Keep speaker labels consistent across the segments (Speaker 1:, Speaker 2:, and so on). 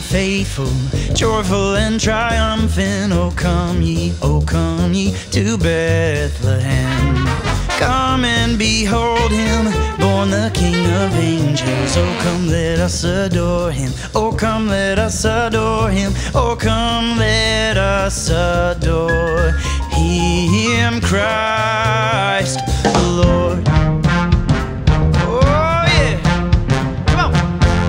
Speaker 1: faithful, joyful and triumphant. Oh come ye to Bethlehem. Come and behold him, born the King of angels. Oh come let us adore him. Oh come let us adore him. Oh come let us adore him, Christ the Lord. Oh yeah, come on.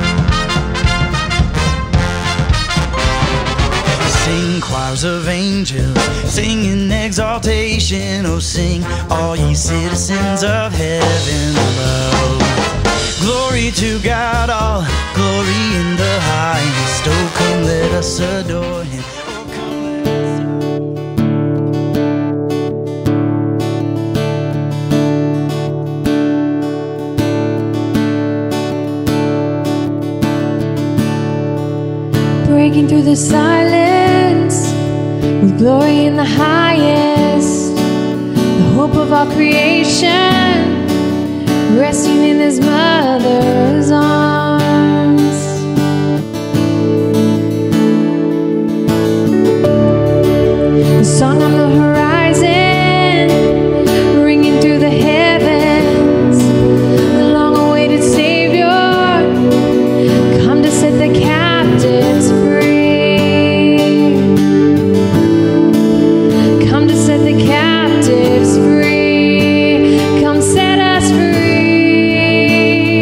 Speaker 1: Sing choirs of angels, sing in exaltation. Oh sing all ye citizens of heaven above. Glory to God, all glory in the highest. Oh come let us adore him. Oh come let us
Speaker 2: breaking through the silence with glory in the highest, the hope of all creation, resting in his mother's arms. The song on the horizon, ringing through the heavens, the long-awaited Savior, come to set the captives free. Come to set the captives free. Come set us free.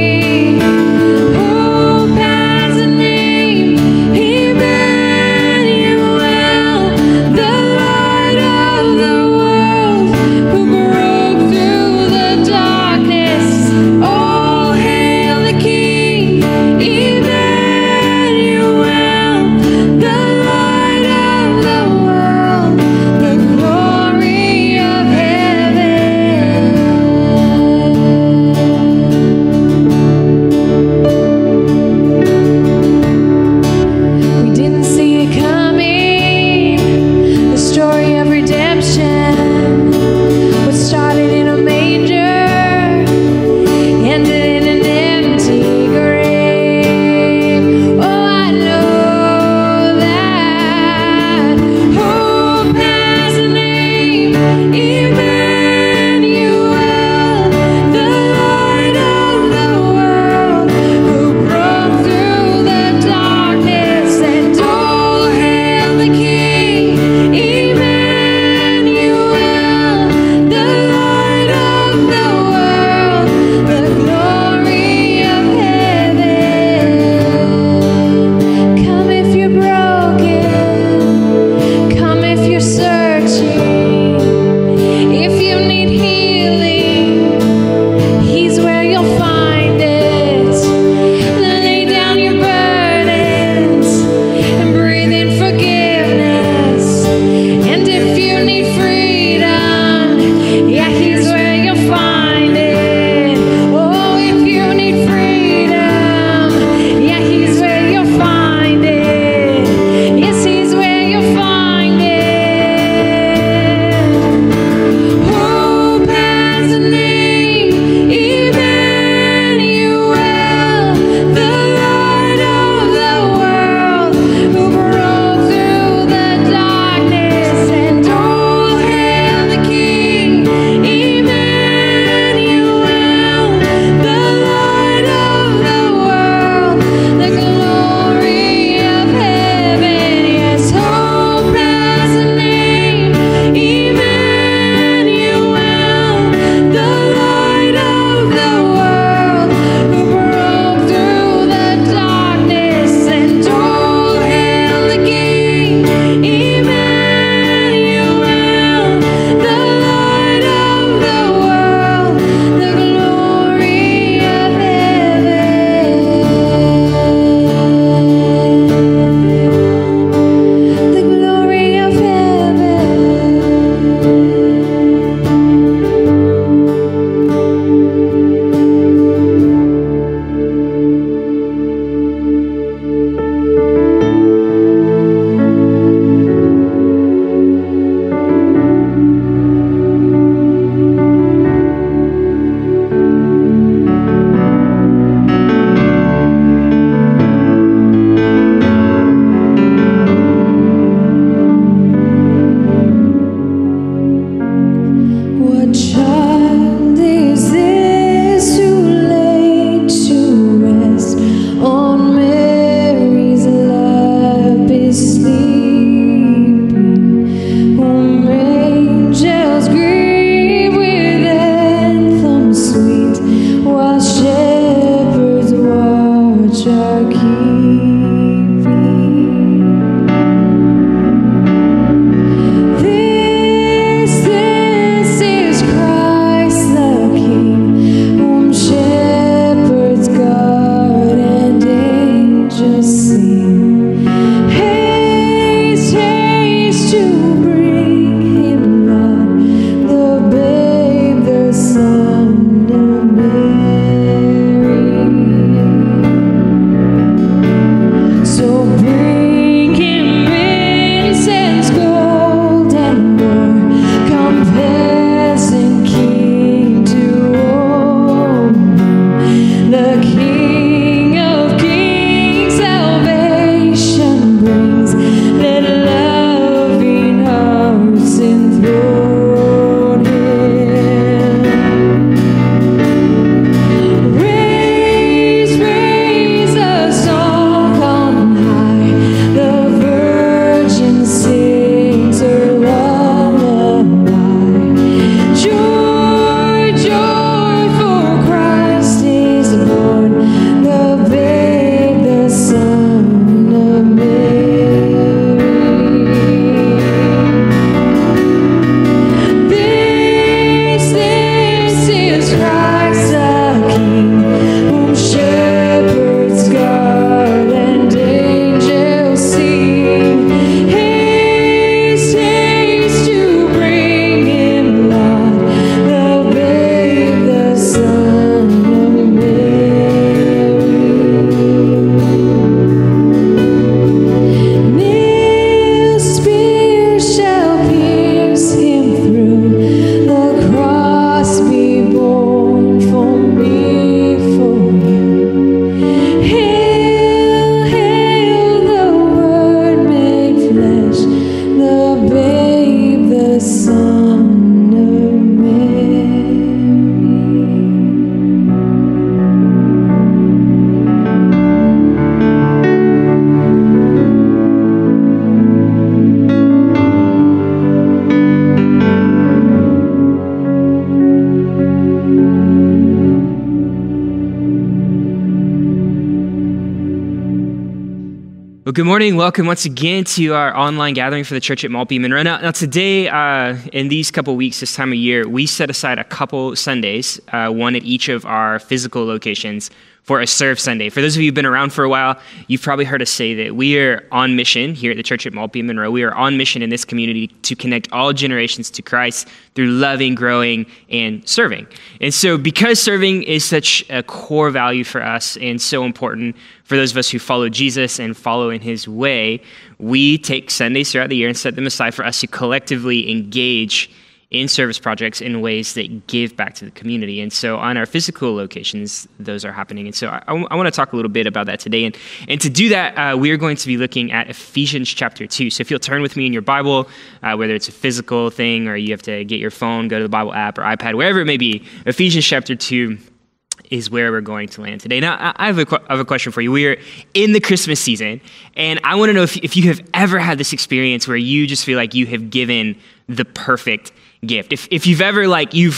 Speaker 3: Well, good morning. Welcome once again to our online gathering for the church at Maltby Monroe. Now today, in these couple weeks, this time of year, we set aside a couple Sundays, one at each of our physical locations, for a Serve Sunday. For those of you who've been around for a while, you've probably heard us say that we are on mission here at the church at Maltby Monroe. We are on mission in this community to connect all generations to Christ through loving, growing, and serving. And so because serving is such a core value for us and so important for those of us who follow Jesus and follow in his way, we take Sundays throughout the year and set them aside for us to collectively engage in service projects in ways that give back to the community. And so on our physical locations, those are happening. And so I want to talk a little bit about that today. And to do that, we are going to be looking at Ephesians chapter 2. So if you'll turn with me in your Bible, whether it's a physical thing or you have to get your phone, go to the Bible app or iPad, wherever it may be, Ephesians chapter 2 is where we're going to land today. Now, I have a question for you. We are in the Christmas season, and I want to know if you have ever had this experience where you just feel like you have given the perfect gift. If you've ever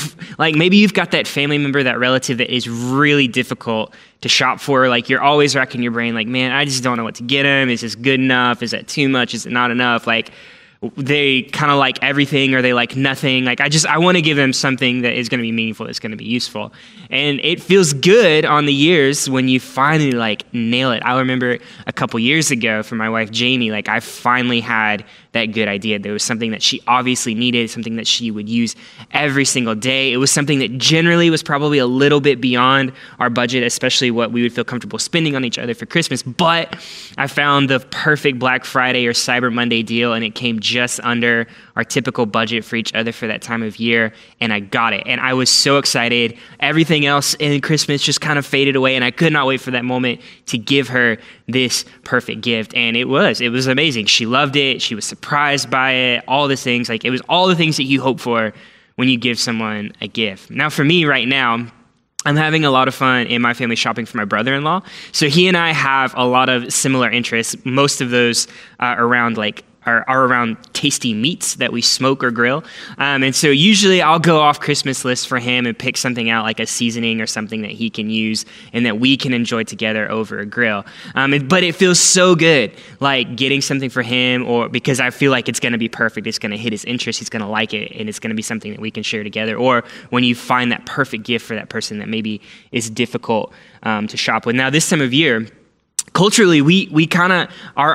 Speaker 3: maybe you've got that family member, that relative that is really difficult to shop for, like you're always racking your brain, like, man, I just don't know what to get them. Is this good enough? Is that too much? Is it not enough? Like, they kind of like everything or they like nothing. Like I want to give them something that is going to be meaningful, that's going to be useful. And it feels good on the years when you finally like nail it. I remember a couple years ago for my wife, Jamie, like I finally had that good idea. There was something that she obviously needed, something that she would use every single day. It was something that generally was probably a little bit beyond our budget, especially what we would feel comfortable spending on each other for Christmas. But I found the perfect Black Friday or Cyber Monday deal, and it came just under our typical budget for each other for that time of year, and I got it. And I was so excited. Everything else in Christmas just kind of faded away, and I could not wait for that moment to give her this perfect gift. And it was amazing. She loved it. She was surprised by it, all the things. Like, it was all the things that you hope for when you give someone a gift. Now, for me right now, I'm having a lot of fun in my family shopping for my brother-in-law. So he and I have a lot of similar interests. Most of those are around tasty meats that we smoke or grill. And so usually I'll go off Christmas lists for him and pick something out, like a seasoning or something that he can use and that we can enjoy together over a grill. But it feels so good, like getting something for him, or because I feel like it's going to be perfect. It's going to hit his interest. He's going to like it, and it's going to be something that we can share together. Or when you find that perfect gift for that person that maybe is difficult to shop with. Now, this time of year, culturally, we kind of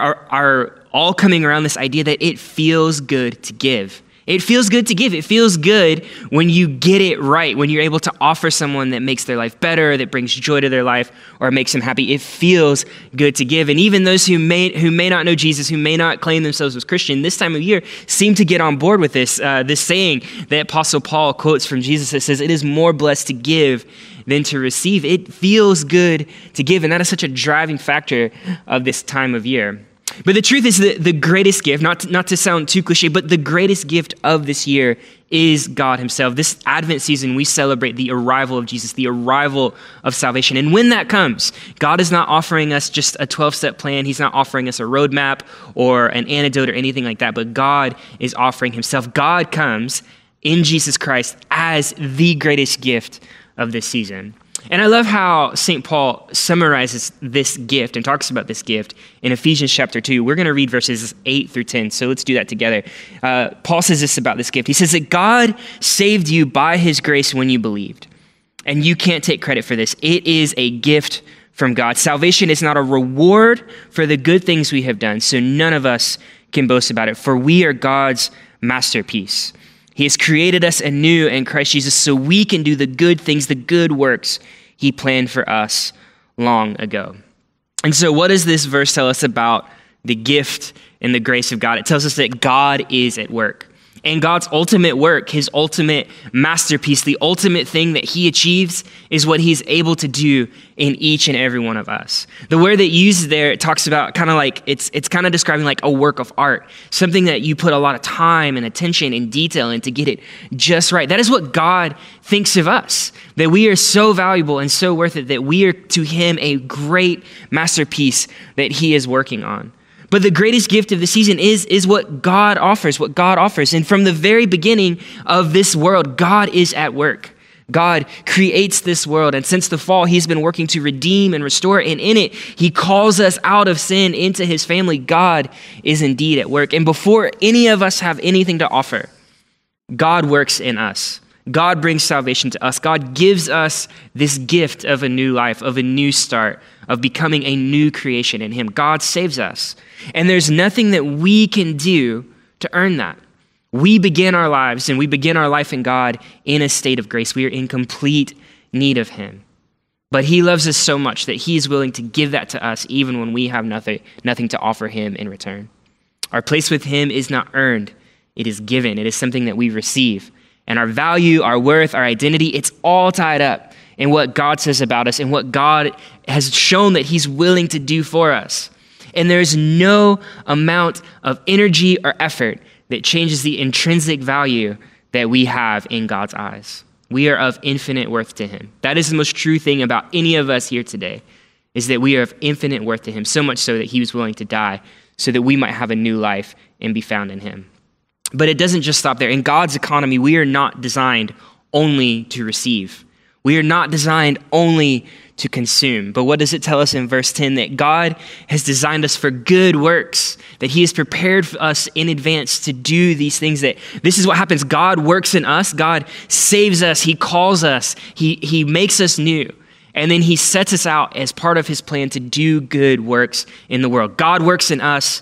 Speaker 3: are all coming around this idea that it feels good to give. It feels good to give. It feels good when you get it right, when you're able to offer someone that makes their life better, that brings joy to their life, or makes them happy. It feels good to give. And even those who may not know Jesus, who may not claim themselves as Christian, this time of year seem to get on board with this saying that Apostle Paul quotes from Jesus that says, "It is more blessed to give than to receive." It feels good to give, and that is such a driving factor of this time of year. But the truth is that the greatest gift, not to sound too cliche, but the greatest gift of this year is God himself. This Advent season, we celebrate the arrival of Jesus, the arrival of salvation. And when that comes, God is not offering us just a 12-step plan. He's not offering us a roadmap or an antidote or anything like that, but God is offering himself. God comes in Jesus Christ as the greatest gift of this season. And I love how St. Paul summarizes this gift and talks about this gift in Ephesians chapter 2. We're going to read verses 8 through 10, so let's do that together. Paul says this about this gift. He says that God saved you by his grace when you believed. And you can't take credit for this. It is a gift from God. Salvation is not a reward for the good things we have done, so none of us can boast about it, for we are God's masterpiece. He has created us anew in Christ Jesus so we can do the good things, the good works he planned for us long ago. And so what does this verse tell us about the gift and the grace of God? It tells us that God is at work. And God's ultimate work, his ultimate masterpiece, the ultimate thing that he achieves is what he's able to do in each and every one of us. The word that used there, it talks about kind of like, it's kind of describing like a work of art, something that you put a lot of time and attention and detail in to get it just right. That is what God thinks of us, that we are so valuable and so worth it, that we are to him a great masterpiece that he is working on. But the greatest gift of the season is what God offers. And from the very beginning of this world, God is at work. God creates this world, and since the fall, he's been working to redeem and restore, and in it, he calls us out of sin into his family. God is indeed at work, and before any of us have anything to offer, God works in us. God brings salvation to us. God gives us this gift of a new life, of a new start, of becoming a new creation in him. God saves us, and there's nothing that we can do to earn that. We begin our lives and we begin our life in God in a state of grace. We are in complete need of him. But he loves us so much that he's willing to give that to us even when we have nothing to offer him in return. Our place with him is not earned. It is given. It is something that we receive. And our value, our worth, our identity, it's all tied up in what God says about us and what God has shown that he's willing to do for us. And there's no amount of energy or effort that changes the intrinsic value that we have in God's eyes. We are of infinite worth to him. That is the most true thing about any of us here today, is that we are of infinite worth to him, so much so that he was willing to die so that we might have a new life and be found in him. But it doesn't just stop there. In God's economy, we are not designed only to receive. We are not designed only to consume. But what does it tell us in verse 10? That God has designed us for good works, that he has prepared us in advance to do these things. That this is what happens. God works in us. God saves us. He calls us. He makes us new. And then he sets us out as part of his plan to do good works in the world. God works in us.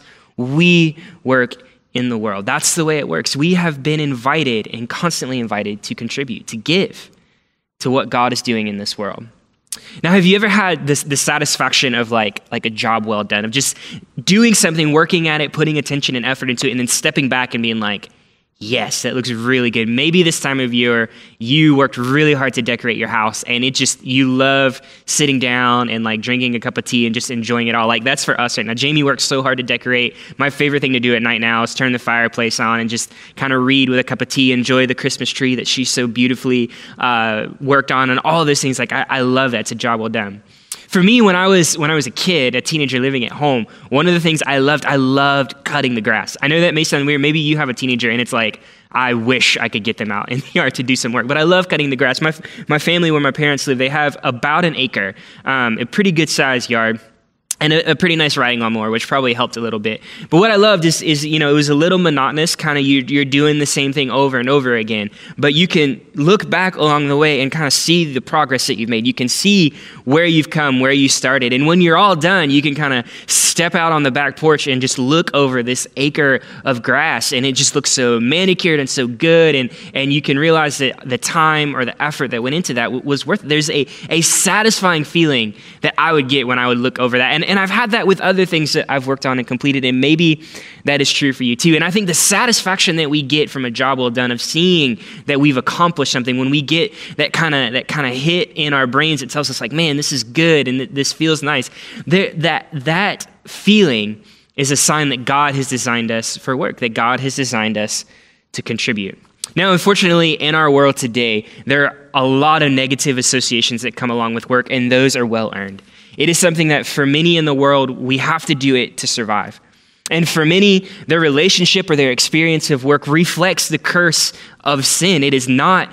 Speaker 3: We work in the world. That's the way it works. We have been invited and constantly invited to contribute, to give to what God is doing in this world. Now, have you ever had the satisfaction of like a job well done, of just doing something, working at it, putting attention and effort into it, and then stepping back and being like, yes, that looks really good. Maybe this time of year, you worked really hard to decorate your house, and you love sitting down and like drinking a cup of tea and just enjoying it all. Like, that's for us right now. Jamie works so hard to decorate. My favorite thing to do at night now is turn the fireplace on and just kind of read with a cup of tea, enjoy the Christmas tree that she so beautifully worked on, and all of those things. Like, I love that. It's a job well done. For me, when I was a kid, a teenager living at home, one of the things I loved cutting the grass. I know that may sound weird. Maybe you have a teenager and it's like, I wish I could get them out in the yard to do some work. But I love cutting the grass. My family, where my parents live, they have about an acre, a pretty good sized yard, and a pretty nice riding lawnmower, which probably helped a little bit. But what I loved is it was a little monotonous, kind of you're doing the same thing over and over again. But you can look back along the way and kind of see the progress that you've made. You can see where you've come, where you started. And when you're all done, you can kind of step out on the back porch and just look over this acre of grass, and it just looks so manicured and so good. And you can realize that the time or the effort that went into that was worth it. There's a satisfying feeling that I would get when I would look over that. And I've had that with other things that I've worked on and completed, and maybe that is true for you too. And I think the satisfaction that we get from a job well done, of seeing that we've accomplished something, when we get that kind of hit in our brains, it tells us like, man, this is good and this feels nice. That feeling is a sign that God has designed us for work, that God has designed us to contribute. Now, unfortunately, in our world today, there are a lot of negative associations that come along with work, and those are well earned. It is something that for many in the world, we have to do it to survive. And for many, their relationship or their experience of work reflects the curse of sin. It is not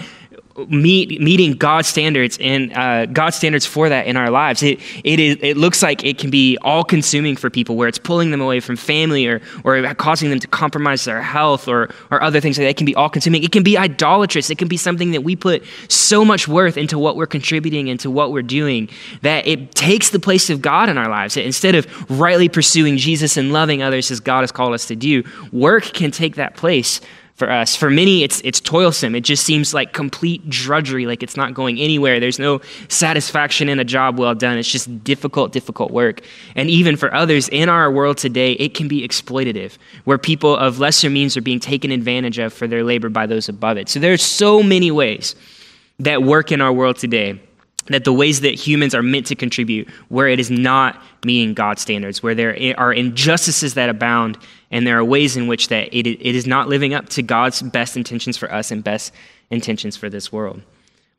Speaker 3: meeting God's standards and God's standards for that in our lives. It looks like it can be all consuming for people, where it's pulling them away from family or causing them to compromise their health or other things like that. It can be all consuming. It can be idolatrous. It can be something that we put so much worth into what we're contributing, into what we're doing, that it takes the place of God in our lives. Instead of rightly pursuing Jesus and loving others as God has called us to do, work can take that place for us. For many, it's toilsome. It just seems like complete drudgery, like it's not going anywhere. There's no satisfaction in a job well done. It's just difficult work. And even for others in our world today, it can be exploitative, where people of lesser means are being taken advantage of for their labor by those above it. So there's so many ways that work in our world today, that the ways that humans are meant to contribute, where it is not meeting God's standards, where there are injustices that abound, and there are ways in which that it is not living up to God's best intentions for us and best intentions for this world.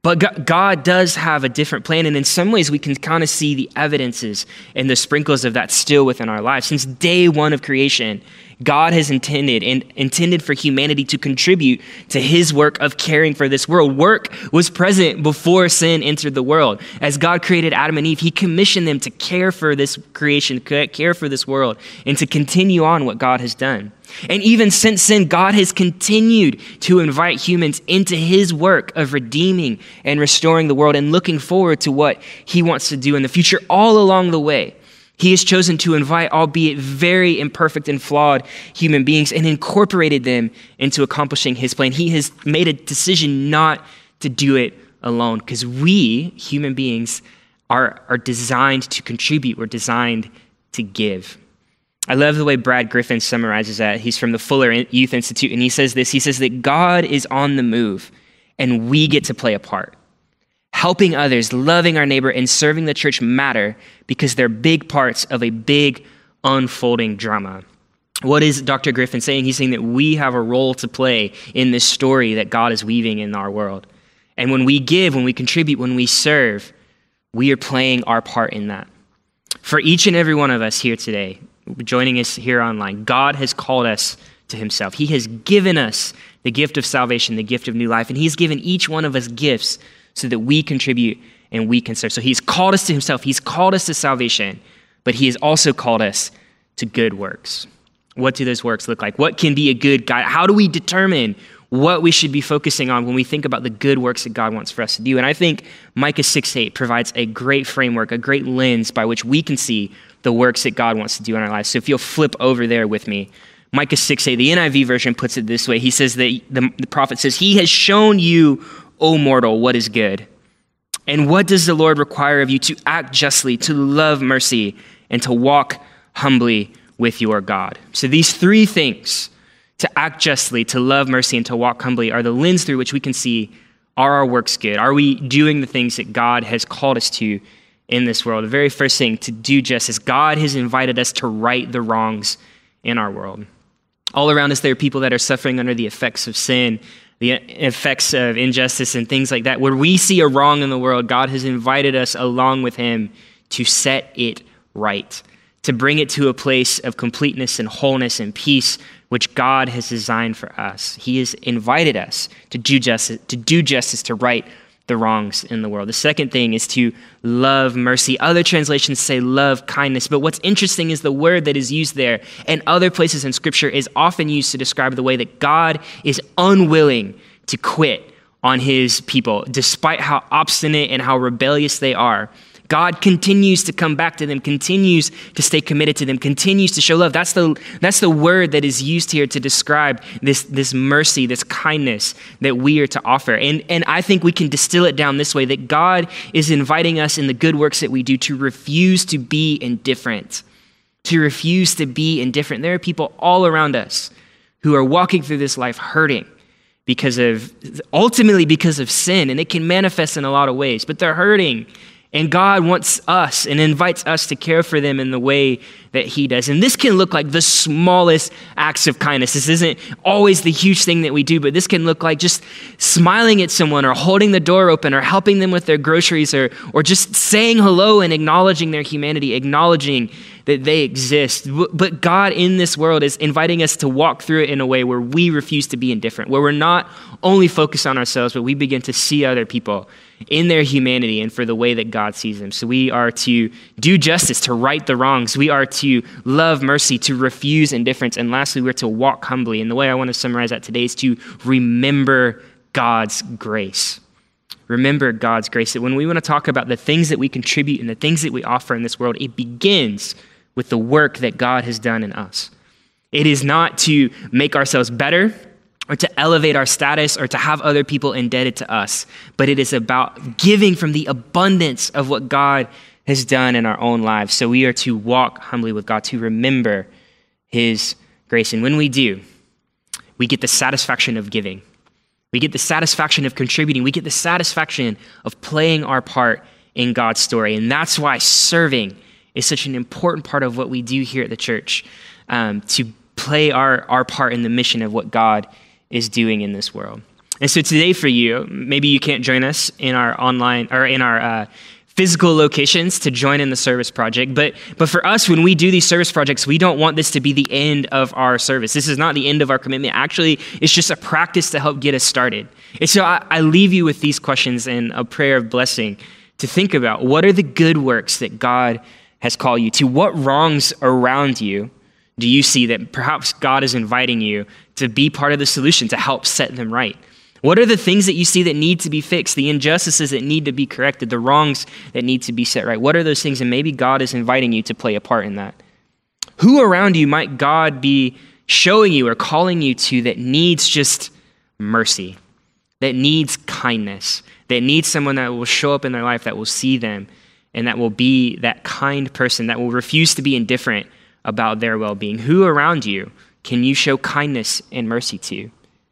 Speaker 3: But God does have a different plan, and in some ways we can kind of see the evidences and the sprinkles of that still within our lives. Since day one of creation, God has intended for humanity to contribute to his work of caring for this world. Work was present before sin entered the world. As God created Adam and Eve, he commissioned them to care for this creation, care for this world, and to continue on what God has done. And even since sin, God has continued to invite humans into his work of redeeming and restoring the world and looking forward to what he wants to do in the future. All along the way, he has chosen to invite, albeit very imperfect and flawed, human beings and incorporated them into accomplishing his plan. He has made a decision not to do it alone, because we, human beings, are designed to contribute. We're designed to give. I love the way Brad Griffin summarizes that. He's from the Fuller Youth Institute, and he says this. He says that God is on the move, and we get to play a part. Helping others, loving our neighbor, and serving the church matter because they're big parts of a big unfolding drama. What is Dr. Griffin saying? He's saying that we have a role to play in this story that God is weaving in our world. And when we give, when we contribute, when we serve, we are playing our part in that. For each and every one of us here today, joining us here online, God has called us to himself. He has given us the gift of salvation, the gift of new life, and he's given each one of us gifts so that we contribute and we can serve. So he's called us to himself. He's called us to salvation, but he has also called us to good works. What do those works look like? What can be a good guide? How do we determine what we should be focusing on when we think about the good works that God wants for us to do? And I think Micah 6:8 provides a great framework, a great lens by which we can see the works that God wants to do in our lives. So if you'll flip over there with me, Micah 6:8, the NIV version puts it this way. He says that the prophet says, he has shown you, O mortal, what is good. And what does the Lord require of you? To act justly, to love mercy, and to walk humbly with your God. So these three things, to act justly, to love mercy, and to walk humbly, are the lens through which we can see, are our works good? Are we doing the things that God has called us to in this world? The very first thing, to do justice. God has invited us to right the wrongs in our world. All around us, there are people that are suffering under the effects of sin, the effects of injustice and things like that. Where we see a wrong in the world, God has invited us along with him to set it right, to bring it to a place of completeness and wholeness and peace, which God has designed for us. He has invited us to do justice, to right the wrongs in the world. The second thing is to love mercy. Other translations say love kindness, but what's interesting is the word that is used there and other places in Scripture is often used to describe the way that God is unwilling to quit on his people, despite how obstinate and how rebellious they are. God continues to come back to them, continues to stay committed to them, continues to show love. That's the word that is used here to describe this mercy, this kindness that we are to offer. And I think we can distill it down this way, that God is inviting us in the good works that we do to refuse to be indifferent, to refuse to be indifferent. There are people all around us who are walking through this life hurting ultimately because of sin, and it can manifest in a lot of ways, but they're hurting. And God wants us and invites us to care for them in the way that he does. And this can look like the smallest acts of kindness. This isn't always the huge thing that we do, but this can look like just smiling at someone or holding the door open or helping them with their groceries or just saying hello and acknowledging their humanity, acknowledging that they exist. But God in this world is inviting us to walk through it in a way where we refuse to be indifferent, where we're not only focused on ourselves, but we begin to see other people in their humanity and for the way that God sees them. So we are to do justice, to right the wrongs. We are to love mercy, to refuse indifference. And lastly, we're to walk humbly. And the way I want to summarize that today is to remember God's grace. Remember God's grace. That when we want to talk about the things that we contribute and the things that we offer in this world, it begins with the work that God has done in us. It is not to make ourselves better or to elevate our status or to have other people indebted to us, but it is about giving from the abundance of what God has done in our own lives. So we are to walk humbly with God, to remember his grace. And when we do, we get the satisfaction of giving. We get the satisfaction of contributing. We get the satisfaction of playing our part in God's story. And that's why serving is such an important part of what we do here at the church, to play our part in the mission of what God is doing in this world. And so today for you, maybe you can't join us in our online or in our physical locations to join in the service project. But for us, when we do these service projects, we don't want this to be the end of our service. This is not the end of our commitment. Actually, it's just a practice to help get us started. And so I leave you with these questions and a prayer of blessing to think about. What are the good works that God has called you to? What wrongs around you do you see that perhaps God is inviting you to be part of the solution to help set them right? What are the things that you see that need to be fixed, the injustices that need to be corrected, the wrongs that need to be set right? What are those things? And maybe God is inviting you to play a part in that. Who around you might God be showing you or calling you to that needs just mercy, that needs kindness, that needs someone that will show up in their life, that will see them, and that will be that kind person that will refuse to be indifferent about their well-being? Who around you can you show kindness and mercy to?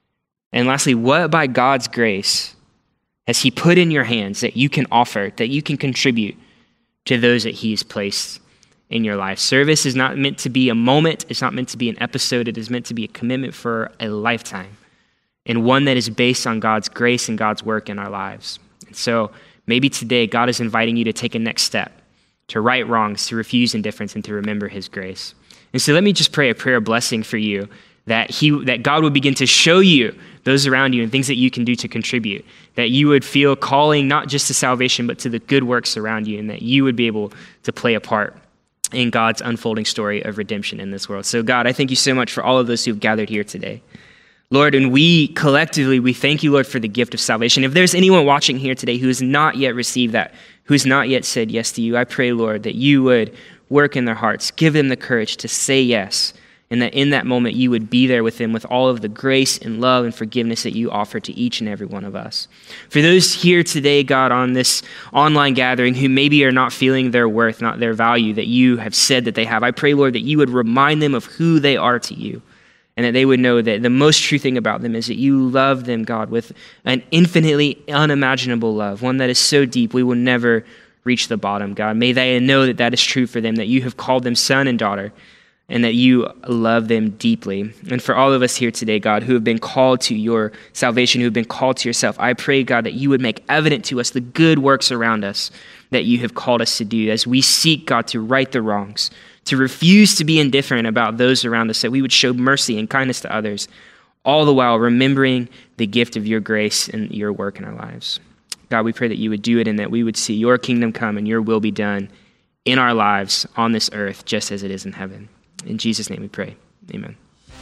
Speaker 3: And lastly, what by God's grace has he put in your hands that you can offer, that you can contribute to those that he's placed in your life? Service is not meant to be a moment. It's not meant to be an episode. It is meant to be a commitment for a lifetime, and one that is based on God's grace and God's work in our lives. And so maybe today God is inviting you to take a next step, to right wrongs, to refuse indifference, and to remember his grace. And so let me just pray a prayer of blessing for you, that God would begin to show you those around you and things that you can do to contribute, that you would feel calling not just to salvation, but to the good works around you, and that you would be able to play a part in God's unfolding story of redemption in this world. So God, I thank you so much for all of those who have gathered here today. Lord, and we collectively, we thank you, Lord, for the gift of salvation. If there's anyone watching here today who has not yet received that, who has not yet said yes to you, I pray, Lord, that you would work in their hearts, give them the courage to say yes, and that in that moment you would be there with them with all of the grace and love and forgiveness that you offer to each and every one of us. For those here today, God, on this online gathering who maybe are not feeling their worth, not their value that you have said that they have, I pray, Lord, that you would remind them of who they are to you, and that they would know that the most true thing about them is that you love them, God, with an infinitely unimaginable love, one that is so deep we will never reach the bottom, God. May they know that that is true for them, that you have called them son and daughter, and that you love them deeply. And for all of us here today, God, who have been called to your salvation, who have been called to yourself, I pray, God, that you would make evident to us the good works around us that you have called us to do as we seek, God, to right the wrongs, to refuse to be indifferent about those around us, that we would show mercy and kindness to others, all the while remembering the gift of your grace and your work in our lives. God, we pray that you would do it and that we would see your kingdom come and your will be done in our lives on this earth, just as it is in heaven. In Jesus' name we pray. Amen.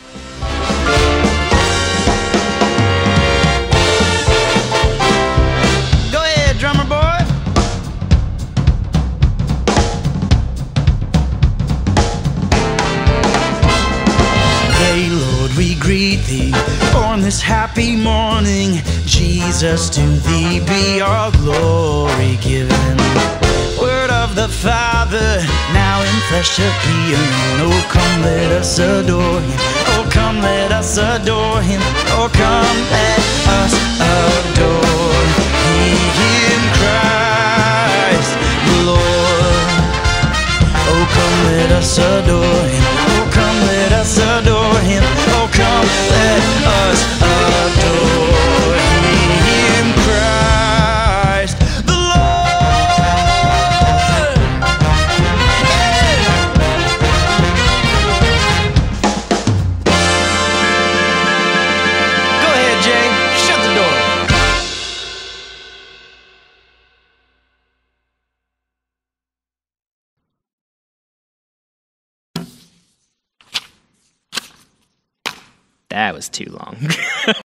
Speaker 1: Go ahead, drummer boy. Hey, Lord, we greet thee on this happy morning. Jesus, to thee be all glory given. Word of the Father, now in flesh appearing. Oh, come, let us adore him. Oh, come, let us adore him. Oh, come, let us adore him, Christ the Lord. Oh, come, let us adore him. Oh, come, let us adore him. Oh, come, let us adore him, Christ the Lord. Go ahead, Jay. Shut the door.
Speaker 3: That was too long.